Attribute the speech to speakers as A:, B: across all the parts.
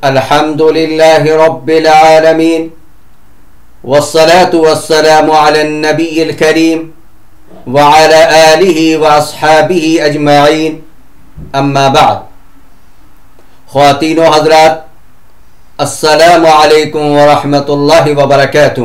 A: الحمد لله رب العالمين والصلاة والسلام على النبي الكريم وعلى آله وأصحابه أجمعين اما بعد. خواتین و حضرات، السلام علیکم ورحمۃ اللہ وبرکاتہ.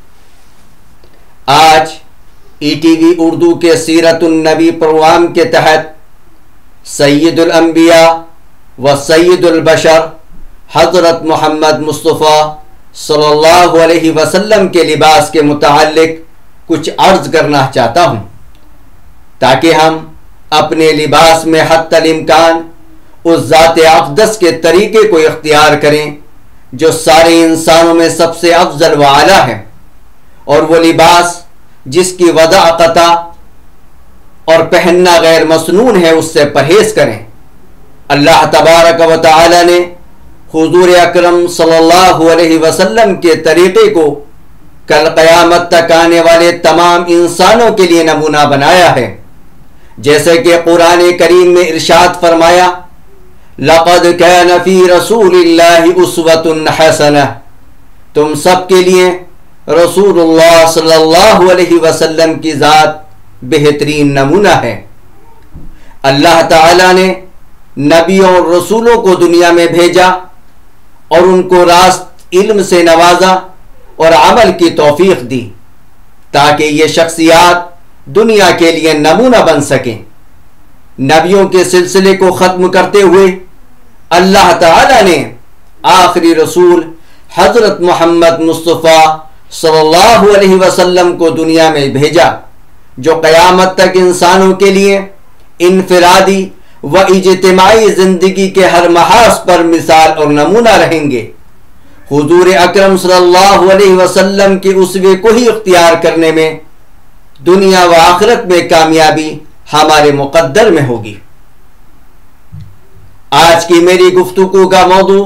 A: آج ای ٹی وی اردو کے سیرت النبی پروگرام کے تحت سید الانبیاء و سید البشر حضرت محمد مصطفیٰ صلی اللہ علیہ وسلم کے لباس کے متعلق کچھ عرض کرنا چاہتا ہوں، تاکہ ہم اپنے لباس میں حتی الامکان اس ذات اقدس کے طریقے کو اختیار کریں جو سارے انسانوں میں سب سے افضل و اعلیٰ ہے، اور وہ لباس جس کی وضع قطع اور پہننا غیر مسنون ہے اس سے پرہیز کریں. اللہ تبارک و تعالی نے حضور اکرم صلی اللہ علیہ وسلم کے طریقے کو کل قیامت تک آنے والے تمام انسانوں کے لیے نمونہ بنایا ہے، جیسے کہ قرآن کریم میں ارشاد فرمایا، لقد كان في رسول الله اسوة حسنہ، تم سب کے لیے رسول اللہ صلی اللہ علیہ وسلم کی ذات بہترین نمونہ ہے. اللہ تعالی نے نبیوں اور رسولوں کو دنیا میں بھیجا اور ان کو راست علم سے نوازا اور عمل کی توفیق دی تاکہ یہ شخصیات دنیا کے لیے نمونہ بن سکیں. نبیوں کے سلسلے کو ختم کرتے ہوئے اللہ تعالی نے آخری رسول حضرت محمد مصطفیٰ صلی اللہ علیہ وسلم کو دنیا میں بھیجا، جو قیامت تک انسانوں کے لیے انفرادی و اجتماعی زندگی کے ہر محاذ پر مثال اور نمونہ رہیں گے. حضور اکرم صلی اللہ علیہ وسلم کے اسوے کو ہی اختیار کرنے میں دنیا و آخرت میں کامیابی ہمارے مقدر میں ہوگی. آج کی میری گفتگو کا موضوع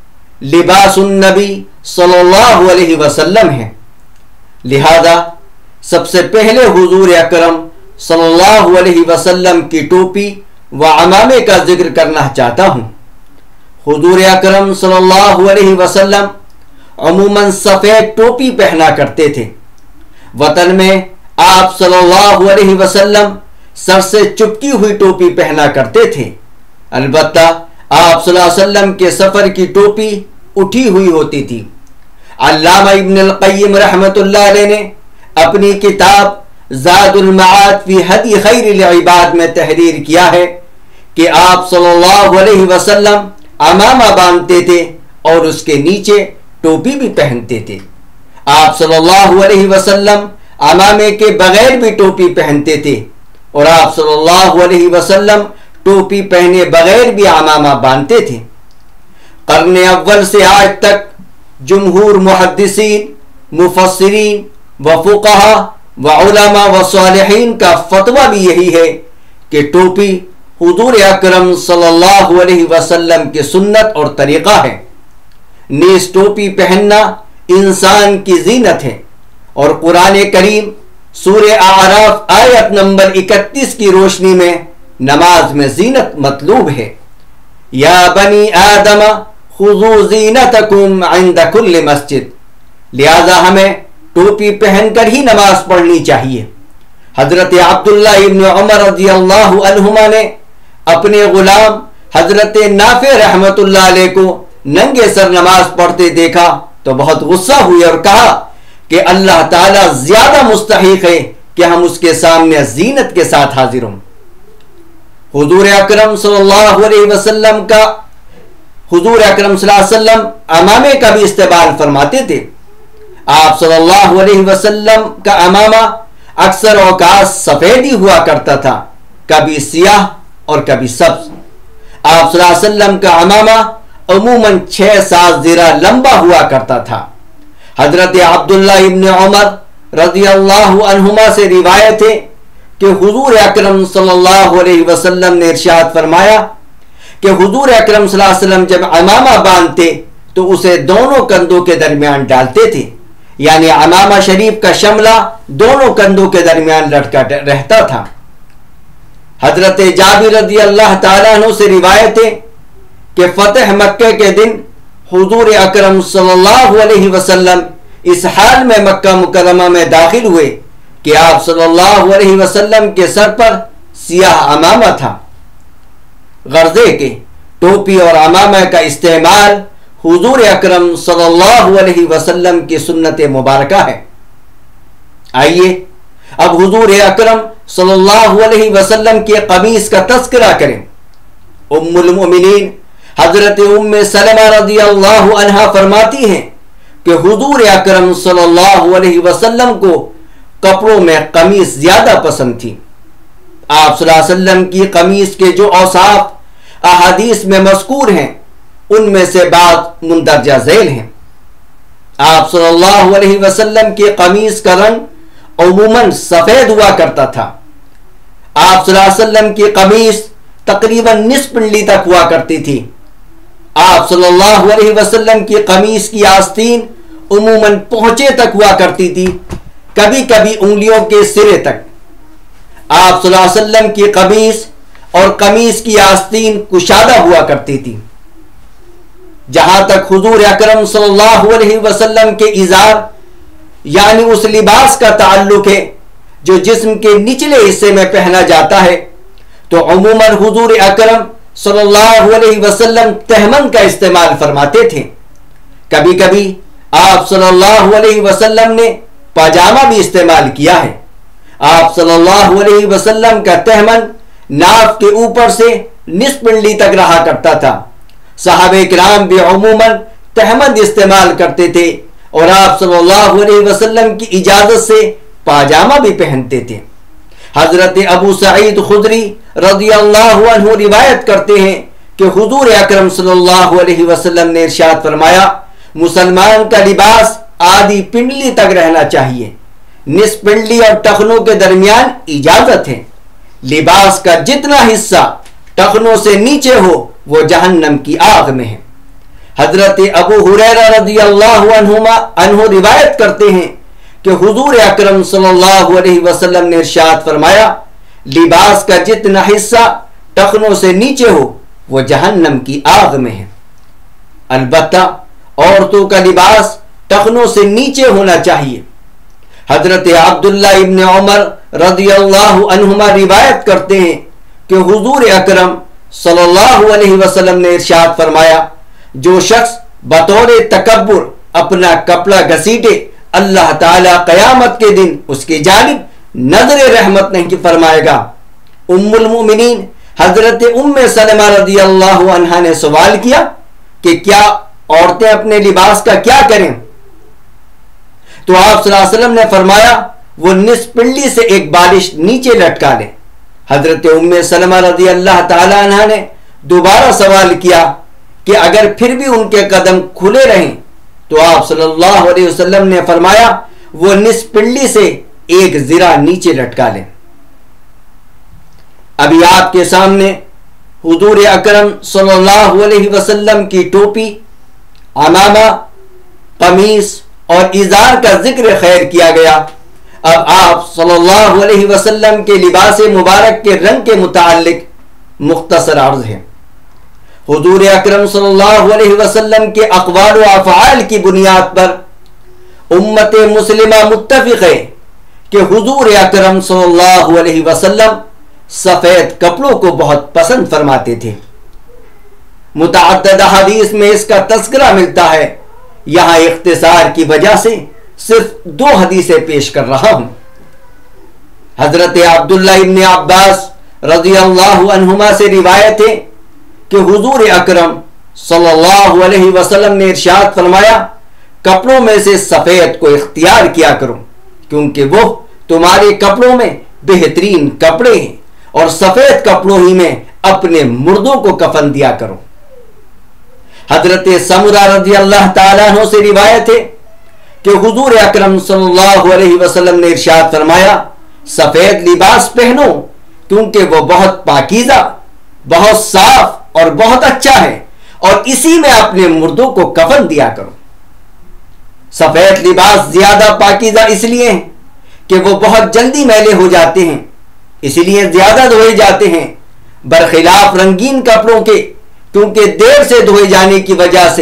A: لباس النبی صلی اللہ علیہ وسلم ہے، لہذا سب سے پہلے حضور اکرم صلی اللہ علیہ وسلم کی ٹوپی و عمامے کا ذکر کرنا چاہتا ہوں. حضور اکرم صلی اللہ علیہ وسلم عموماً سفید ٹوپی پہنا کرتے تھے. وطن میں آپ صلی اللہ علیہ وسلم سر سے چپکی ہوئی ٹوپی پہنا کرتے تھے. البتہ آپ صلی اللہ علیہ وسلم کے سفر کی ٹوپی اٹھی ہوئی ہوتی تھی. علامہ ابن القیم رحمۃ اللہ علیہ نے اپنی کتاب زاد المعاد فی ہدی خیر العباد میں تحریر کیا ہے کہ آپ صلی اللہ علیہ وسلم عمامہ باندھتے تھے اور اس کے نیچے ٹوپی بھی پہنتے تھے. آپ صلی اللہ علیہ وسلم عمامے کے بغیر بھی ٹوپی پہنتے تھے اور آپ صلی اللہ علیہ وسلم ٹوپی پہنے بغیر بھی عمامہ باندھتے تھے. قرن اول سے آج تک جمہور محدثین، مفسرین و فقہا و علماء و صالحین کا فتویٰ بھی یہی ہے کہ ٹوپی حضور اکرم صلی اللہ علیہ وسلم کی سنت اور طریقہ ہے. نیز ٹوپی پہننا انسان کی زینت ہے، اور قرآن کریم سورہ اعراف آیت نمبر 31 کی روشنی میں نماز میں زینت مطلوب ہے. یا بنی آدم خذوا زینتکم عند کل مسجد، لہذا ہمیں ٹوپی پہن کر ہی نماز پڑھنی چاہیے. حضرت عبداللہ ابن عمر رضی اللہ عنہما نے اپنے غلام حضرت نافع رحمت اللہ علیہ کو ننگے سر نماز پڑھتے دیکھا تو بہت غصہ ہوئے اور کہا کہ اللہ تعالیٰ زیادہ مستحق ہے کہ ہم اس کے سامنے زینت کے ساتھ حاضر ہوں. حضور اکرم صلی اللہ علیہ وسلم عمامے کا بھی استعمال فرماتے تھے. آپ صلی اللہ علیہ وسلم کا عمامہ اکثر اوقات سفید ہی ہوا کرتا تھا، کبھی سیاہ اور کبھی سبز. آپ صلی اللہ علیہ وسلم کا عمامہ عموماً 6-7 ذراع لمبا ہوا کرتا تھا. حضرت عبداللہ ابن عمر رضی اللہ عنہما سے روایت ہے کہ حضور اکرم صلی اللہ علیہ وسلم نے ارشاد فرمایا کہ حضور اکرم صلی اللہ علیہ وسلم جب عمامہ باندھتے تو اسے دونوں کندھوں کے درمیان ڈالتے تھے، یعنی عمامہ شریف کا شملہ دونوں کندھوں کے درمیان لٹکا رہتا تھا. حضرت جابر رضی اللہ تعالیٰ عنہ سے روایت ہے کہ فتح مکہ کے دن हुजूर अकरम सल्लल्लाहु अलैहि वसल्लम इस हाल में मक्का मुकर्रमा में दाखिल हुए कि आप सल्लल्लाहु अलैहि वसल्लम के सर पर सियाह अमामा था। गर्दे के टोपी और अमामा का इस्तेमाल हुजूर अकरम सल्लल्लाहु अलैहि वसल्लम की सुन्नत मुबारका है। आइए अब हुजूर अकरम सल्लल्लाहु अलैहि वसल्लम के कमीज का तज़किरा करें। उम्मुल मोमिनीन हजरत उम्मे सलमा रज़ियल्लाहु अन्हा फरमाती हैं कि हुजूर अकरम सल्लल्लाहु अलैहि वसल्लम को कपड़ों में कमीज ज्यादा पसंद थी। आप सल्लल्लाहु अलैहि वसल्लम की कमीज के जो औसाफ अहादीस में मज़कूर हैं उनमें से बात मुंदरजा झैल हैं। आप सल्लल्लाहु अलैहि वसल्लम की कमीज का रंग उमूमन सफेद हुआ करता था। आप सल्लल्लाहु अलैहि वसल्लम की कमीज तकरीबन निस्फ पिंडली तक हुआ करती थी। आप सल्लल्लाहु अलैहि वसल्लम की कमीज की आस्तीन उमूमन पहुंचे तक हुआ करती थी, कभी कभी उंगलियों के सिरे तक। आप सल्लल्लाहु अलैहि वसल्लम की कमीज और कमीज की आस्तीन कुशादा हुआ करती थी। जहां तक हुजूर अकरम सल्लल्लाहु अलैहि वसल्लम के इज़ार यानी उस लिबास का ताल्लुक है जो जिस्म के निचले हिस्से में पहना जाता है, तो उमूमन हुजूर अकरम सल्लल्लाहु अलैहि वसल्लम तहमन का इस्तेमाल फरमाते थे। कभी कभी आप सल्लल्लाहु अलैहि वसल्लम ने पाजामा भी इस्तेमाल किया है। आप सल्लल्लाहु अलैहि वसल्लम का तहमन नाफ के ऊपर से निस्फ पिंडली तक रहा करता था। सहाबे किराम भी उमूमन तहमद इस्तेमाल करते थे और आप सल्लल्लाहु अलैहि वसल्लम की इजाजत से पाजामा भी पहनते थे। हजरत अबू सईद खुदरी रज़ियल्लाहु अन्हु रिवायत करते हैं कि हुजूर अकरम सल्लल्लाहु अलैहि वसल्लम ने इरशाद फरमाया, मुसलमान का लिबास आधी पिंडली तक रहना चाहिए, निस्फ पिंडली और टखनों के दरमियान इजाजत है। लिबास का जितना हिस्सा टखनों से नीचे हो वो जहन्नम की आग में है। हजरत अबू हुरैरा रज़ियल्लाहु अन्हु रिवायत करते हैं कि हुजूर अकरम सल्लल्लाहु अलैहि वसल्लम ने इरशाद फरमाया, लिबास का जितना हिस्सा टखनों से नीचे हो वो जहन्नम की आग में है। अलबत्ता औरतों का लिबास टखनों से नीचे होना चाहिए। हजरत अब्दुल्ला इब्न उमर रज़ियल्लाहु अन्हुमा रिवायत करते हैं कि हुजूर अकरम सल्लल्लाहु अलैहि वसल्लम ने इरशाद फरमाया, जो शख्स बतौर तकब्बुर अपना कपड़ा घसीटे अल्लाह ताला क़यामत के दिन उसकी जानिब नजर रहमत नहीं फरमाएगा। उम्मुल मोमिनीन हजरत उम्मे सलमा रज़ियल्लाहु अन्हा ने सवाल किया कि क्या औरतें अपने लिबास का क्या करें, तो आप सल्लल्लाहु अलैहि वसल्लम ने फरमाया, वो निस्फ पिंडली से एक बालिश नीचे लटका लें। हजरत उम्मे सलमा रज़ियल्लाहु ताला अन्हा ने दोबारा सवाल किया कि अगर फिर भी उनके कदम खुले रहें, तो आप सल्लल्लाहु अलैहि वसल्लम ने फरमाया, वो निस्फ पिंडली से एक ज़िरा नीचे लटका लें। अभी आपके सामने हुजूर अकरम सल्लल्लाहु अलैहि वसल्लम की टोपी, अमामा, कमीज और इज़ार का जिक्र खैर किया गया। अब आप सल्लल्लाहु अलैहि वसल्लम के लिबास मुबारक के रंग के मुताल्लिक मुख्तसर अर्ज है। हुजूर अकरम सल्लल्लाहु अलैहि वसल्लम के अक़वाल व अफ़आल की बुनियाद पर उम्मत मुस्लिमा मुत्तफ़िक़ है कि हुजूर अकरम सल्लल्लाहु अलैहि वसल्लम सफ़ेद कपड़ों को बहुत पसंद फरमाते थे। मुतअद्दिद हदीस में इसका तज़किरा मिलता है। यहाँ इख्तिसार की वजह से सिर्फ 2 हदीसें पेश कर रहा हूँ। हजरत अब्दुल्ला इब्न अब्बास रज़ियल्लाहु अन्हुमा से रिवायत है कि हुजूर अकरम सल्लल्लाहु अलैहि वसल्लम ने इरशाद फरमाया, कपड़ों में से सफ़ेद को इख्तियार किया करो, क्योंकि वो तुम्हारे कपड़ों में बेहतरीन कपड़े हैं, और सफ़ेद कपड़ों ही में अपने मुर्दों को कफन दिया करो। हजरत समुरा रज़ियल्लाहु ताला अन्हु से रिवायत है कि हुजूर अकरम सल्लल्लाहु अलैहि वसल्लम ने इरशाद फरमाया, सफ़ेद लिबास पहनो, क्योंकि वो बहुत पाकीज़ा, बहुत साफ और बहुत अच्छा है, और इसी में अपने मुर्दों को कफन दिया करो। सफ़ेद लिबास ज्यादा पाकीज़ा इसलिए है कि वो बहुत जल्दी मैले हो जाते हैं, इसलिए ज्यादा धोए जाते हैं, बरखिलाफ रंगीन कपड़ों के, क्योंकि देर से धोए जाने की वजह से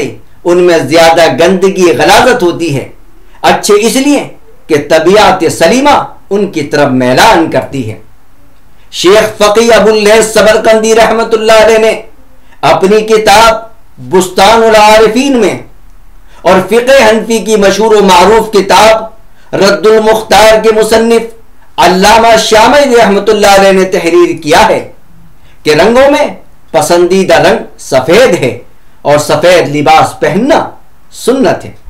A: ان میں زیادہ گندگی غلاظت ہوتی ہے، اچھے اس لیے کہ طبیعت سلیمہ ان کی طرف میلان کرتی ہے۔ شیخ فقی ابو اللیث سمرقندی رحمۃ اللہ علیہ نے اپنی کتاب بستان العارفین میں اور فقہ حنفی کی مشہور و معروف کتاب رد المختار کے مصنف علامہ شاملی رحمۃ اللہ علیہ نے تحریر کیا ہے کہ رنگوں میں پسندیدہ رنگ سفید ہے اور سفید لباس پہننا سنت ہے۔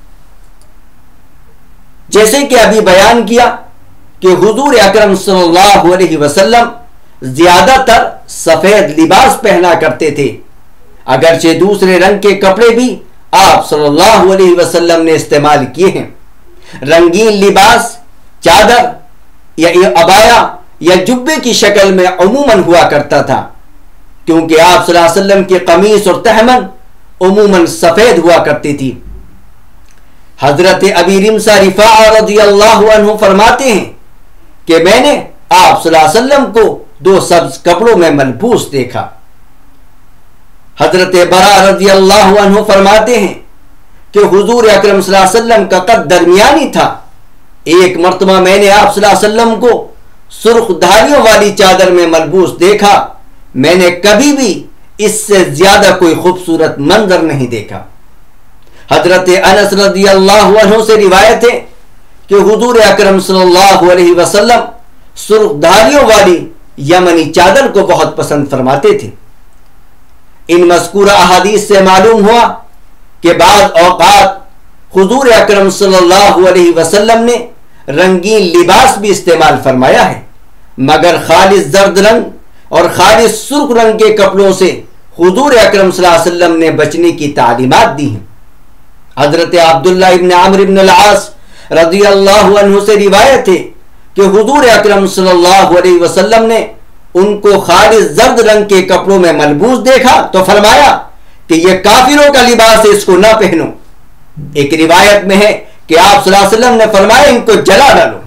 A: جیسے کہ ابھی بیان کیا کہ حضور اکرم صلی اللہ علیہ وسلم زیادہ تر سفید لباس پہنا کرتے تھے، اگرچہ دوسرے رنگ کے کپڑے بھی آپ صلی اللہ علیہ وسلم نے استعمال کیے ہیں۔ رنگین لباس چادر یا عبایا یا جبے کی شکل میں عموماً ہوا کرتا تھا، کیونکہ آپ صلی اللہ علیہ وسلم کی قمیص اور تہمن عموماً سفید ہوا کرتی تھی۔ حضرت ابی رمسہ رفاعہ رضی اللہ عنہ فرماتے ہیں کہ میں نے آپ صلی اللہ علیہ وسلم کو 2 سبز کپڑوں میں ملبوس دیکھا۔ حضرت برا رضی اللہ عنہ فرماتے ہیں کہ حضور اکرم صلی اللہ علیہ وسلم کا قد درمیانی تھا۔ ایک مرتبہ میں نے آپ صلی اللہ علیہ وسلم کو سرخ دھاریوں والی چادر میں ملبوس دیکھا، میں نے کبھی بھی اس سے زیادہ کوئی خوبصورت منظر نہیں دیکھا۔ حضرت انس رضی اللہ عنہ سے روایت ہے کہ حضور اکرم صلی اللہ علیہ وسلم سرخ دھاریوں والی یمنی چادر کو بہت پسند فرماتے تھے۔ ان مذکورہ احادیث سے معلوم ہوا کہ بعض اوقات حضور اکرم صلی اللہ علیہ وسلم نے رنگین لباس بھی استعمال فرمایا ہے، مگر خالص زرد رنگ اور خالص سرخ رنگ کے کپڑوں سے حضور اکرم صلی اللہ علیہ وسلم نے بچنے کی تعلیمات دی ہیں۔ حضرت عبداللہ ابن عمرو ابن العاص رضی اللہ عنہ سے روایت ہے کہ حضور اکرم صلی اللہ علیہ وسلم نے ان کو خالص زرد رنگ کے کپڑوں میں ملبوس دیکھا تو فرمایا کہ یہ کافروں کا لباس ہے، اس کو نہ پہنو۔ ایک روایت میں ہے کہ آپ صلی اللہ علیہ وسلم نے فرمایا ان کو جلا ڈالو۔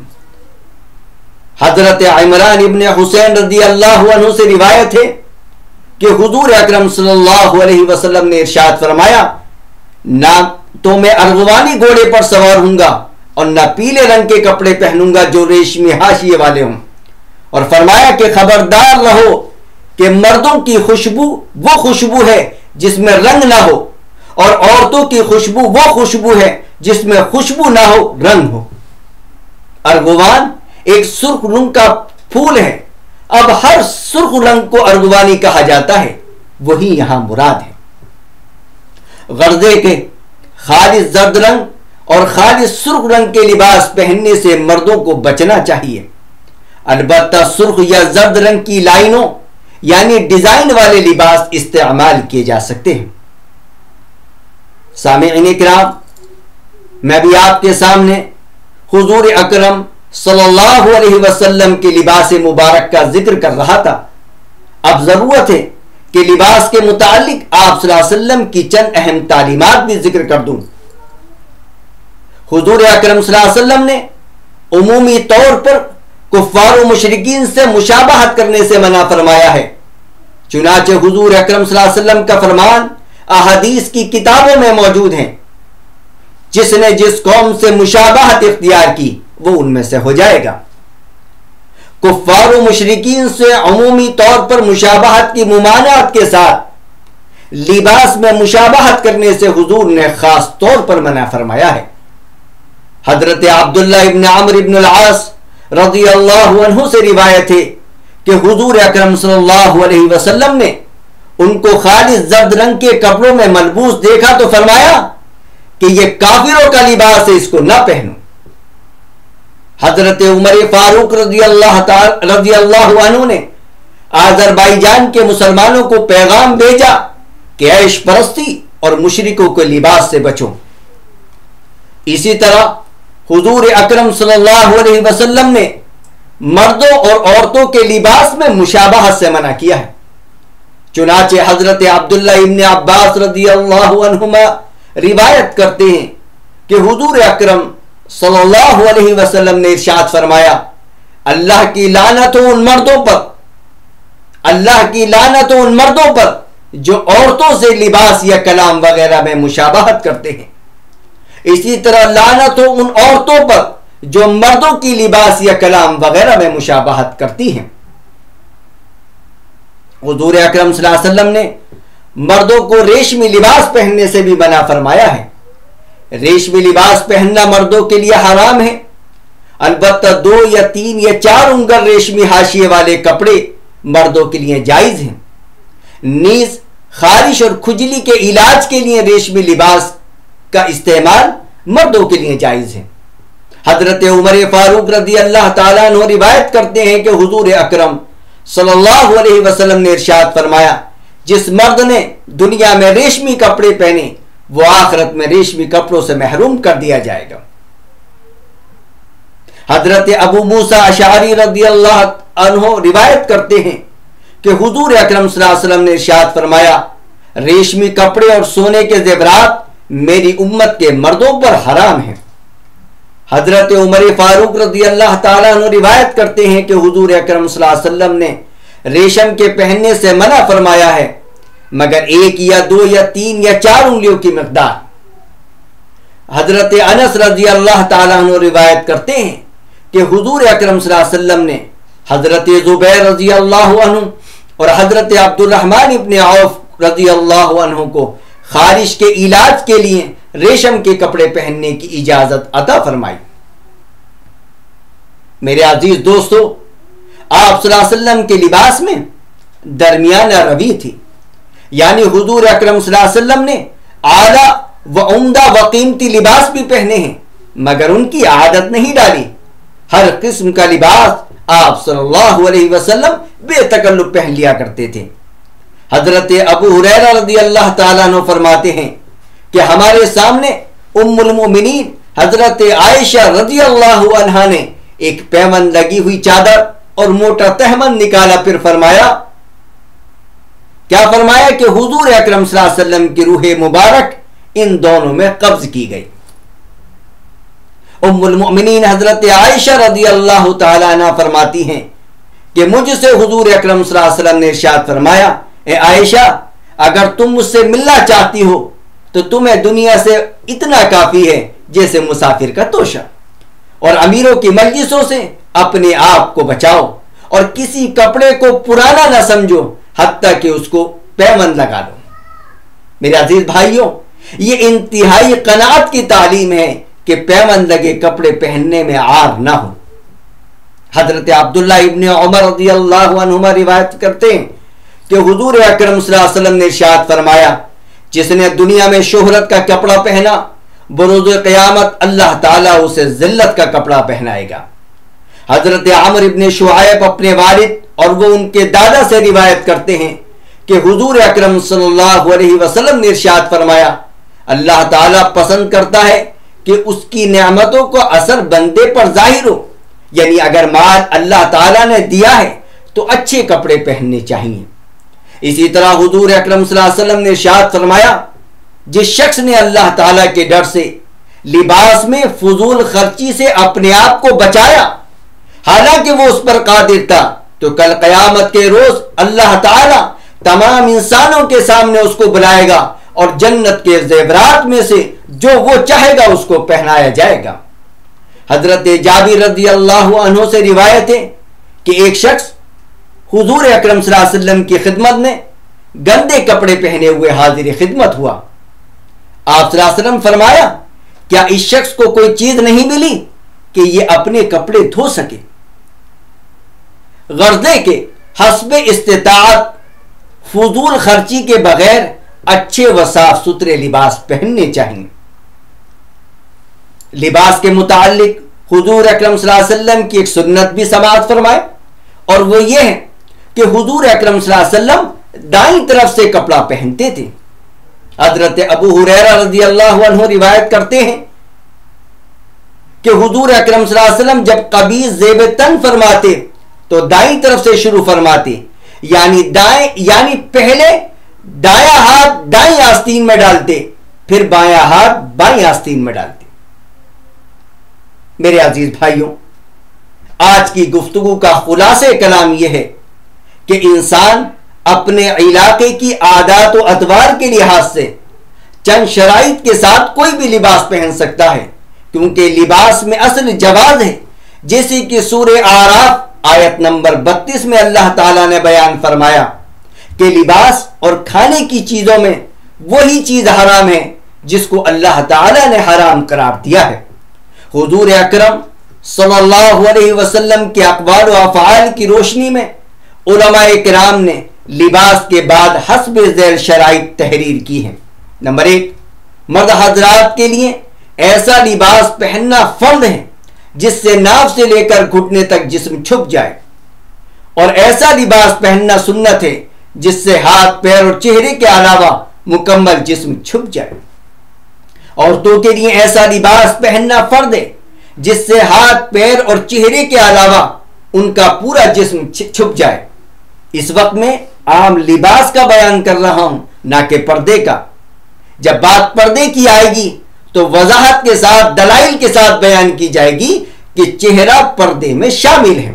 A: حضرت عمران ابن حسین رضی اللہ عنہ سے روایت ہے کہ حضور اکرم صلی اللہ علیہ وسلم نے ارشاد فرمایا، نہ تو میں ارغوانی گھوڑے پر سوار ہوں گا اور نہ پیلے رنگ کے کپڑے پہنوں گا جو ریشمی حاشیے والے ہوں، اور فرمایا کہ خبردار رہو کہ مردوں کی خوشبو وہ خوشبو ہے جس میں رنگ نہ ہو، اور عورتوں کی خوشبو وہ خوشبو ہے جس میں خوشبو نہ ہو رنگ ہو۔ ارغوان ایک سرخ رنگ کا پھول ہے، اب ہر سرخ رنگ کو ارغوانی کہا جاتا ہے، وہی یہاں مراد ہے۔ غرضے کے خالص زرد رنگ اور خالص سرخ رنگ کے لباس پہننے سے مردوں کو بچنا چاہیے، البتہ سرخ یا زرد رنگ کی لائنوں یعنی ڈیزائن والے لباس استعمال کیے جا سکتے ہیں۔ سامعین کرام، میں بھی آپ کے سامنے حضور اکرم صلی اللہ علیہ وسلم کے لباس مبارک کا ذکر کر رہا تھا۔ اب ضرورت ہے کہ لباس کے متعلق آپ صلی اللہ علیہ وسلم کی چند اہم تعلیمات بھی ذکر کر دوں۔ حضور اکرم صلی اللہ علیہ وسلم نے عمومی طور پر کفار و مشرکین سے مشابہت کرنے سے منع فرمایا ہے، چنانچہ حضور اکرم صلی اللہ علیہ وسلم کا فرمان احادیث کی کتابوں میں موجود ہیں، جس نے جس قوم سے مشابہت اختیار کی وہ ان میں سے ہو جائے گا۔ کفار و مشرکین سے عمومی طور پر مشابہت کی ممانعت کے ساتھ لباس میں مشابہت کرنے سے حضور نے خاص طور پر منع فرمایا ہے۔ حضرت عبداللہ ابن عمرو ابن العاص رضی اللہ عنہ سے روایت ہے کہ حضور اکرم صلی اللہ علیہ وسلم نے ان کو خالص زرد رنگ کے کپڑوں میں ملبوس دیکھا تو فرمایا کہ یہ کافروں کا لباس ہے، اس کو نہ پہنو۔ حضرت عمر فاروق رضی اللہ عنہ نے آذربائیجان کے مسلمانوں کو پیغام بھیجا کہ عیش پرستی اور مشرکوں کے لباس سے بچو۔ اسی طرح حضور اکرم صلی اللہ علیہ وسلم نے مردوں اور عورتوں کے لباس میں مشابہت سے منع کیا ہے، چنانچہ حضرت عبداللہ ابن عباس رضی اللہ عنہما روایت کرتے ہیں کہ حضور اکرم صلی اللہ علیہ وسلم نے ارشاد فرمایا، اللہ کی لعنت ہو ان مردوں پر جو عورتوں سے لباس یا کلام وغیرہ میں مشابہت کرتے ہیں، اسی طرح لعنت ہو ان عورتوں پر جو مردوں کی لباس یا کلام وغیرہ میں مشابہت کرتی ہیں۔ حضور اکرم صلی اللہ علیہ وسلم نے مردوں کو ریشمی لباس پہننے سے بھی منع فرمایا ہے۔ ریشمی لباس پہننا مردوں کے لیے حرام ہے، البتہ 2 یا 3 یا 4 انگل ریشمی حاشیے والے کپڑے مردوں کے لیے جائز ہیں۔ نیز خارش اور کھجلی کے علاج کے لیے ریشمی لباس کا استعمال مردوں کے لیے جائز ہے۔ حضرت عمر فاروق رضی اللہ تعالیٰ عنہ روایت کرتے ہیں کہ حضور اکرم صلی اللہ علیہ وسلم نے ارشاد فرمایا، جس مرد نے دنیا میں ریشمی کپڑے پہنے وہ آخرت میں ریشمی کپڑوں سے محروم کر دیا جائے گا۔ حضرت ابو موسیٰ اشعری رضی اللہ عنہ روایت کرتے ہیں کہ حضور اکرم صلی اللہ علیہ وسلم نے ارشاد فرمایا، ریشمی کپڑے اور سونے کے زیورات میری امت کے مردوں پر حرام ہیں۔ حضرت عمر فاروق رضی اللہ تعالیٰ عنہ روایت کرتے ہیں کہ حضور اکرم صلی اللہ علیہ وسلم نے ریشم کے پہننے سے منع فرمایا ہے مگر 1 یا 2 یا 3 یا 4 انگلیوں کی مقدار۔ حضرت انس رضی اللہ تعالیٰ عنہ روایت کرتے ہیں کہ حضور اکرم صلی اللہ علیہ وسلم نے حضرت زبیر رضی اللہ عنہ اور حضرت عبد الرحمن ابن عوف رضی اللہ عنہ کو خارش کے علاج کے لیے ریشم کے کپڑے پہننے کی اجازت عطا فرمائی۔ میرے عزیز دوستو، آپ صلی اللہ علیہ وسلم کے لباس میں درمیانہ روی تھی، یعنی حضور اکرم صلی اللہ علیہ وسلم نے اعلیٰ و عمدہ و قیمتی لباس بھی پہنے ہیں مگر ان کی عادت نہیں ڈالی۔ ہر قسم کا لباس آپ صلی اللہ علیہ وسلم بے تکلف پہن لیا کرتے تھے۔ حضرت ابو ہریرہ رضی اللہ تعالیٰ عنہ فرماتے ہیں کہ ہمارے سامنے ام المؤمنین حضرت عائشہ رضی اللہ عنہا نے ایک پیمند لگی ہوئی چادر اور موٹا تہمن نکالا، پھر فرمایا کہ حضور اکرم صلی اللہ علیہ وسلم کی روح مبارک ان دونوں میں قبض کی گئی۔ ام المؤمنین حضرت عائشہ رضی اللہ تعالیٰ عنہ فرماتی ہیں کہ مجھ سے حضور اکرم صلی اللہ علیہ وسلم نے ارشاد فرمایا، اے عائشہ، اگر تم مجھ سے ملنا چاہتی ہو تو تمہیں دنیا سے اتنا کافی ہے جیسے مسافر کا توشہ، اور امیروں کی مجلسوں سے اپنے آپ کو بچاؤ اور کسی کپڑے کو پرانا نہ سمجھو حتیٰ کہ اس کو پیمند لگا دو۔ میرے عزیز بھائیوں، یہ انتہائی قناعت کی تعلیم ہے کہ پیمند لگے کپڑے پہننے میں عار نہ ہو۔ حضرت عبداللہ ابن عمر رضی اللہ عنہما روایت کرتے ہیں کہ حضور اکرم صلی اللہ علیہ وسلم نے ارشاد فرمایا، جس نے دنیا میں شہرت کا کپڑا پہنا بروز قیامت اللہ تعالیٰ اسے ذلت کا کپڑا پہنائے گا۔ حضرت عمرو ابن شعیب اپنے والد اور وہ ان کے دادا سے روایت کرتے ہیں کہ حضور اکرم صلی اللہ علیہ وسلم نے ارشاد فرمایا، اللہ تعالیٰ پسند کرتا ہے کہ اس کی نعمتوں کا اثر بندے پر ظاہر ہو، یعنی اگر مال اللہ تعالیٰ نے دیا ہے تو اچھے کپڑے پہننے چاہیے۔ اسی طرح حضور اکرم صلی اللہ علیہ وسلم نے ارشاد فرمایا، جس شخص نے اللہ تعالیٰ کے ڈر سے لباس میں فضول خرچی سے اپنے آپ کو بچایا حالانکہ وہ اس پر قادر تھا، تو کل قیامت کے روز اللہ تعالیٰ تمام انسانوں کے سامنے اس کو بلائے گا اور جنت کے زیورات میں سے جو وہ چاہے گا اس کو پہنایا جائے گا۔ حضرت جابر رضی اللہ عنہ سے روایت ہے کہ ایک شخص حضور اکرم صلی اللہ علیہ وسلم کی خدمت میں گندے کپڑے پہنے ہوئے حاضر خدمت ہوا۔ آپ صلی اللہ علیہ وسلم فرمایا، کیا اس شخص کو کوئی چیز نہیں ملی کہ یہ اپنے کپڑے دھو سکے؟ غرضے کے حسب استطاعت فضول خرچی کے بغیر اچھے و صاف ستھرے لباس پہننے چاہیے۔ لباس کے متعلق حضور اکرم صلی اللہ علیہ وسلم کی ایک سنت بھی سماعت فرمائے، اور وہ یہ ہے کہ حضور اکرم صلی اللہ علیہ وسلم دائیں طرف سے کپڑا پہنتے تھے۔ حضرت ابو ہریرہ رضی اللہ عنہ روایت کرتے ہیں کہ حضور اکرم صلی اللہ علیہ وسلم جب قبیض زیب تن فرماتے تو دائیں طرف سے شروع فرماتے، یعنی پہلے دایاں ہاتھ دائیں آستین میں ڈالتے، پھر بایاں ہاتھ بائیں آستین میں ڈالتے۔ میرے عزیز بھائیوں، آج کی گفتگو کا خلاصہ کلام یہ ہے کہ انسان اپنے علاقے کی عادات و اطوار کے لحاظ سے چند شرائط کے ساتھ کوئی بھی لباس پہن سکتا ہے، کیونکہ لباس میں اصل جواز ہے، جیسے کہ سورہ اعراف آیت نمبر 32 میں اللہ تعالیٰ نے بیان فرمایا کہ لباس اور کھانے کی چیزوں میں وہی چیز حرام ہے جس کو اللہ تعالیٰ نے حرام قرار دیا ہے۔ حضور اکرم صلی اللہ علیہ وسلم کے اقوال و افعال کی روشنی میں علماء کرام نے لباس کے بعد حسب ذیل شرائط تحریر کی ہے۔ نمبر 1، مرد حضرات کے لیے ایسا لباس پہننا فرض ہے جس سے ناف سے لے کر گھٹنے تک جسم چھپ جائے، اور ایسا لباس پہننا سنت ہے جس سے ہاتھ، پیر اور چہرے کے علاوہ مکمل جسم چھپ جائے۔ عورتوں کے لیے ایسا لباس پہننا فرض ہے جس سے ہاتھ، پیر اور چہرے کے علاوہ ان کا پورا جسم چھپ جائے۔ اس وقت میں عام لباس کا بیان کر رہا ہوں، نہ کہ پردے کا۔ جب بات پردے کی آئے گی تو وضاحت کے ساتھ، دلائل کے ساتھ بیان کی جائے گی کہ چہرہ پردے میں شامل ہے۔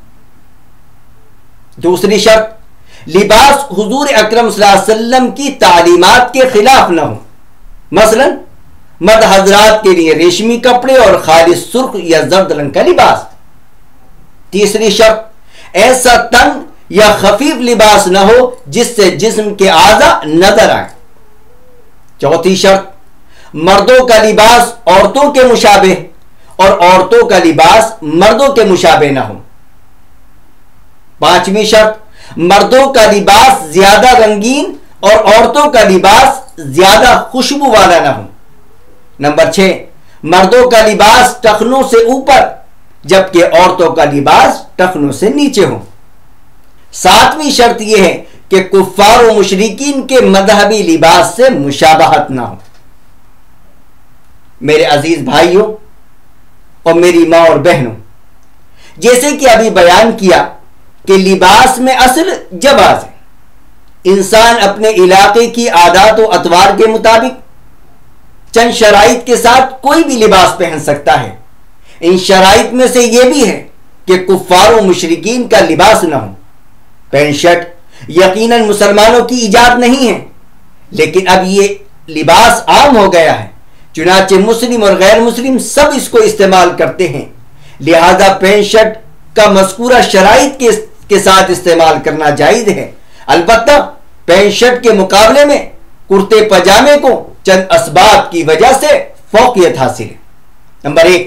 A: دوسری شرط، لباس حضور اکرم صلی اللہ علیہ وسلم کی تعلیمات کے خلاف نہ ہو۔ مثلا مرد حضرات کے لیے ریشمی کپڑے اور خالص سرخ یا زرد رنگ کا لباس۔ تیسری شرط، ایسا تنگ یا خفیف لباس نہ ہو جس سے جسم کے اعضاء نظر آئے۔ چوتھی شرط، مردوں کا لباس عورتوں کے مشابہ اور عورتوں کا لباس مردوں کے مشابہ نہ ہو۔ پانچویں شرط، مردوں کا لباس زیادہ رنگین اور عورتوں کا لباس زیادہ خوشبو والا نہ ہو۔ نمبر 6، مردوں کا لباس ٹخنوں سے اوپر جبکہ عورتوں کا لباس ٹخنوں سے نیچے ہو۔ ساتویں شرط یہ ہے کہ کفار و مشرکین کے مذہبی لباس سے مشابہت نہ ہو۔ میرے عزیز بھائیوں اور میری ماں اور بہنوں، جیسے کہ ابھی بیان کیا کہ لباس میں اصل جواز ہے۔ انسان اپنے علاقے کی عادات و اطوار کے مطابق چند شرائط کے ساتھ کوئی بھی لباس پہن سکتا ہے۔ ان شرائط میں سے یہ بھی ہے کہ کفار و مشرکین کا لباس نہ ہو۔ پینٹ شرٹ یقیناً مسلمانوں کی ایجاد نہیں ہے، لیکن اب یہ لباس عام ہو گیا ہے، چنانچہ مسلم اور غیر مسلم سب اس کو استعمال کرتے ہیں، لہذا پینٹ شرٹ کا مذکورہ شرائط کے ساتھ استعمال کرنا جائز ہے۔ البتہ پینٹ شرٹ کے مقابلے میں کرتے پاجامے کو چند اسباب کی وجہ سے فوقیت حاصل ہے۔ نمبر 1،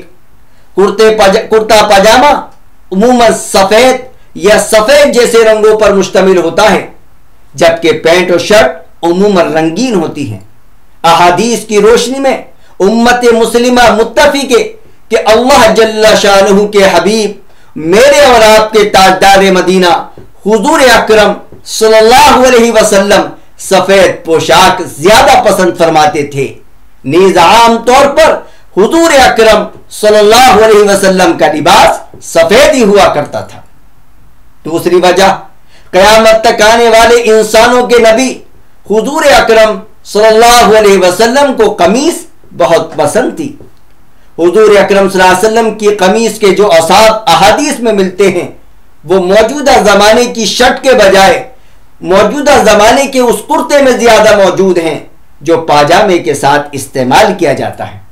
A: کرتا پاجامہ عموماً سفید یا سفید جیسے رنگوں پر مشتمل ہوتا ہے، جبکہ پینٹ اور شرٹ عموماً رنگین ہوتی ہیں۔ احادیث کی روشنی میں امت مسلمہ متفق ہے کہ اللہ جل شانہ کے حبیب، میرے اور آپ کے تاجدار مدینہ حضور اکرم صلی اللہ علیہ وسلم سفید پوشاک زیادہ پسند فرماتے تھے۔ نیز عام طور پر حضور اکرم صلی اللہ علیہ وسلم کا لباس سفید ہی ہوا کرتا تھا۔ دوسری وجہ، قیامت تک آنے والے انسانوں کے نبی حضور اکرم صلی اللہ علیہ وسلم کو قمیص بہت پسند تھی۔ حضور اکرم صلی اللہ علیہ وسلم کی قمیص کے جو اوصاف احادیث میں ملتے ہیں وہ موجودہ زمانے کی شرٹ کے بجائے موجودہ زمانے کے اس کرتے میں زیادہ موجود ہیں جو پاجامے کے ساتھ استعمال کیا جاتا ہے۔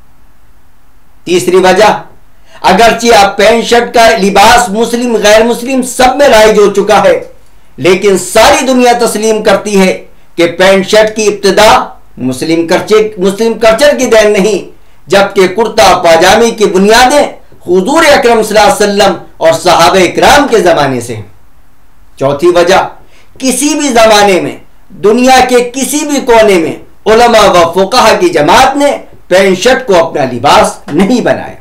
A: تیسری وجہ، اگرچہ اب پینٹ شرٹ کا لباس مسلم غیر مسلم سب میں رائج ہو چکا ہے، لیکن ساری دنیا تسلیم کرتی ہے کہ پینٹ شرٹ کی ابتدا مسلم کلچر کی دین نہیں، جبکہ کرتا پاجامے کی بنیادیں حضور اکرم صلی اللہ علیہ وسلم اور صحابہ اکرام کے زمانے سے ہیں۔ چوتھی وجہ، کسی بھی زمانے میں دنیا کے کسی بھی کونے میں علماء و فقہا کی جماعت نے پینٹ شرٹ کو اپنا لباس نہیں بنایا۔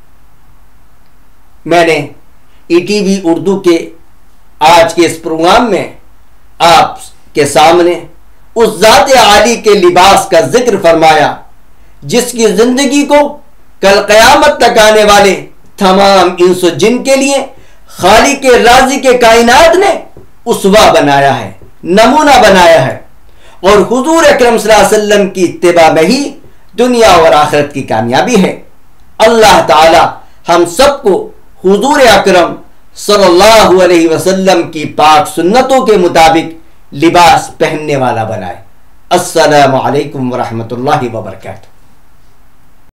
A: میں نے ETV اردو کے آج کے اس پروگرام میں آپ کے سامنے اس ذات عالی کے لباس کا ذکر فرمایا جس کی زندگی کو کل قیامت تک آنے والے تمام انس و جن کے لیے خالق رازق کے کائنات نے اسوہ بنایا ہے، نمونہ بنایا ہے، اور حضور اکرم صلی اللہ علیہ وسلم کی اتباع میں ہی دنیا اور آخرت کی کامیابی ہے۔ اللہ تعالی ہم سب کو حضور اکرم صلی اللہ علیہ وسلم کی پاک سنتوں کے مطابق لباس پہننے والا بنائے۔ السلام علیکم ورحمۃ اللہ وبرکاتہ۔